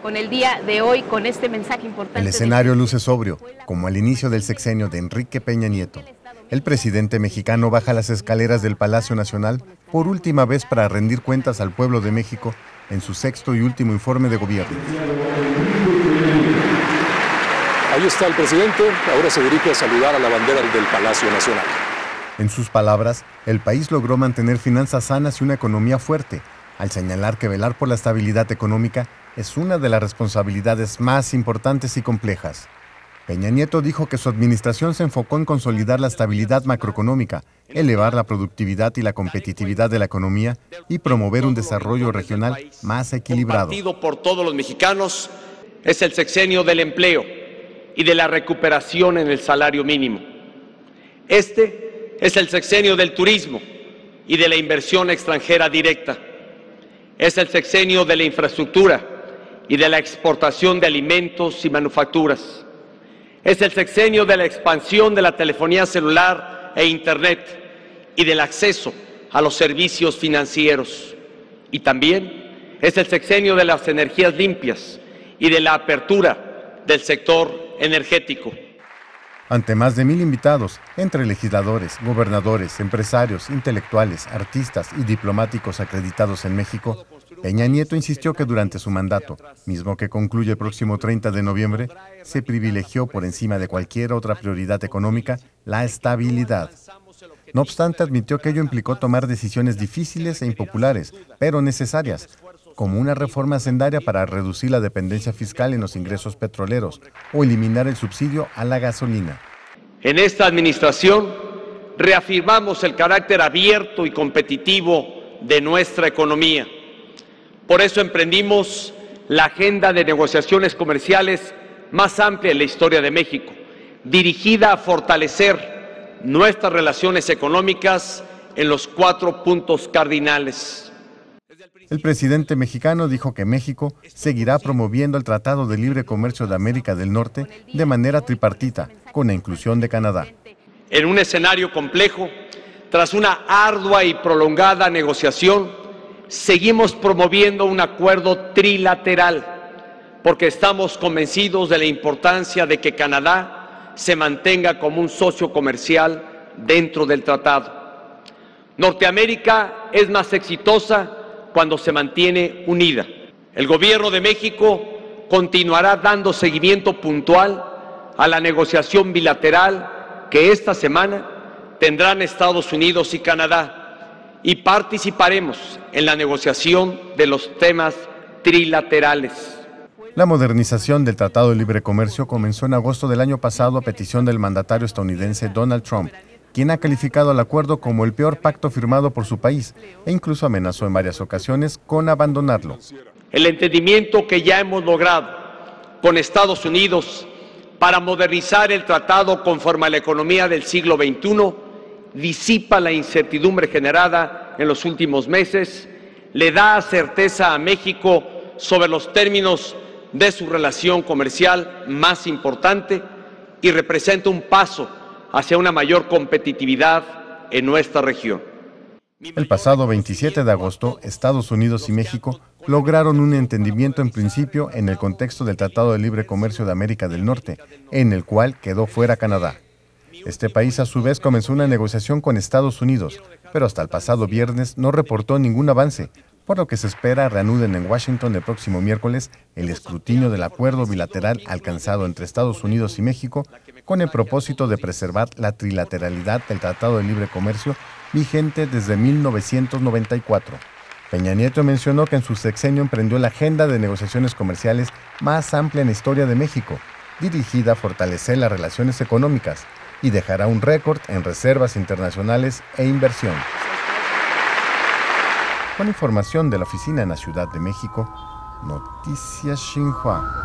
con el día de hoy, con este mensaje importante. El escenario luce sobrio, como al inicio del sexenio de Enrique Peña Nieto. El presidente mexicano baja las escaleras del Palacio Nacional por última vez para rendir cuentas al pueblo de México en su sexto y último informe de gobierno. Ahí está el presidente, ahora se dirige a saludar a la bandera del Palacio Nacional. En sus palabras, el país logró mantener finanzas sanas y una economía fuerte, al señalar que velar por la estabilidad económica es una de las responsabilidades más importantes y complejas. Peña Nieto dijo que su administración se enfocó en consolidar la estabilidad macroeconómica, elevar la productividad y la competitividad de la economía y promover un desarrollo regional más equilibrado. Compartido por todos los mexicanos, es el sexenio del empleo y de la recuperación en el salario mínimo. Este es el sexenio del turismo y de la inversión extranjera directa. Es el sexenio de la infraestructura y de la exportación de alimentos y manufacturas. Es el sexenio de la expansión de la telefonía celular e Internet y del acceso a los servicios financieros. Y también es el sexenio de las energías limpias y de la apertura del sector energético. Ante más de 1,000 invitados, entre legisladores, gobernadores, empresarios, intelectuales, artistas y diplomáticos acreditados en México, Peña Nieto insistió que durante su mandato, mismo que concluye el próximo 30 de noviembre, se privilegió por encima de cualquier otra prioridad económica la estabilidad. No obstante, admitió que ello implicó tomar decisiones difíciles e impopulares, pero necesarias, como una reforma hacendaria para reducir la dependencia fiscal en los ingresos petroleros o eliminar el subsidio a la gasolina. En esta administración reafirmamos el carácter abierto y competitivo de nuestra economía. Por eso emprendimos la agenda de negociaciones comerciales más amplia en la historia de México, dirigida a fortalecer nuestras relaciones económicas en los 4 puntos cardinales. El presidente mexicano dijo que México seguirá promoviendo el Tratado de Libre Comercio de América del Norte de manera tripartita, con la inclusión de Canadá. En un escenario complejo, tras una ardua y prolongada negociación, seguimos promoviendo un acuerdo trilateral, porque estamos convencidos de la importancia de que Canadá se mantenga como un socio comercial dentro del tratado. Norteamérica es más exitosa cuando se mantiene unida. El gobierno de México continuará dando seguimiento puntual a la negociación bilateral que esta semana tendrán Estados Unidos y Canadá, y participaremos en la negociación de los temas trilaterales. La modernización del Tratado de Libre Comercio comenzó en agosto del año pasado a petición del mandatario estadounidense Donald Trump, quien ha calificado al acuerdo como el peor pacto firmado por su país e incluso amenazó en varias ocasiones con abandonarlo. El entendimiento que ya hemos logrado con Estados Unidos para modernizar el tratado conforme a la economía del siglo XXI disipa la incertidumbre generada en los últimos meses, le da certeza a México sobre los términos de su relación comercial más importante y representa un paso hacia una mayor competitividad en nuestra región. El pasado 27 de agosto, Estados Unidos y México lograron un entendimiento en principio en el contexto del Tratado de Libre Comercio de América del Norte, en el cual quedó fuera Canadá. Este país a su vez comenzó una negociación con Estados Unidos, pero hasta el pasado viernes no reportó ningún avance, por lo que se espera reanuden en Washington el próximo miércoles el escrutinio del acuerdo bilateral alcanzado entre Estados Unidos y México con el propósito de preservar la trilateralidad del Tratado de Libre Comercio vigente desde 1994. Peña Nieto mencionó que en su sexenio emprendió la agenda de negociaciones comerciales más amplia en la historia de México, dirigida a fortalecer las relaciones económicas, y dejará un récord en reservas internacionales e inversión. Con información de la oficina en la Ciudad de México, Noticias Xinhua.